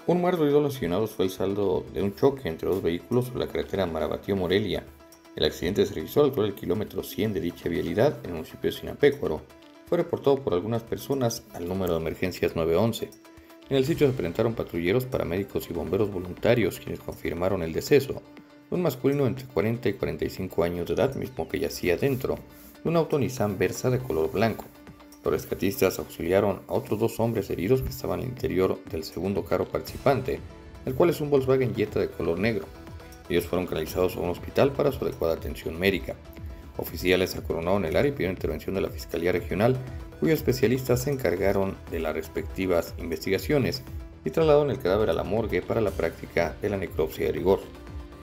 Un muerto y dos lesionados fue el saldo de un choque entre dos vehículos sobre la carretera Marabatío-Morelia. El accidente se registró al altura del kilómetro 100 de dicha vialidad en el municipio de Sinapecuaro. Fue reportado por algunas personas al número de emergencias 911. En el sitio se presentaron patrulleros, paramédicos y bomberos voluntarios quienes confirmaron el deceso de un masculino entre 40 y 45 años de edad, mismo que yacía dentro de un auto Nissan Versa de color blanco. Los rescatistas auxiliaron a otros dos hombres heridos que estaban al interior del segundo carro participante, el cual es un Volkswagen Jetta de color negro. Ellos fueron canalizados a un hospital para su adecuada atención médica. Oficiales acoronaron el área y pidieron intervención de la Fiscalía Regional, cuyos especialistas se encargaron de las respectivas investigaciones y trasladaron el cadáver a la morgue para la práctica de la necropsia de rigor.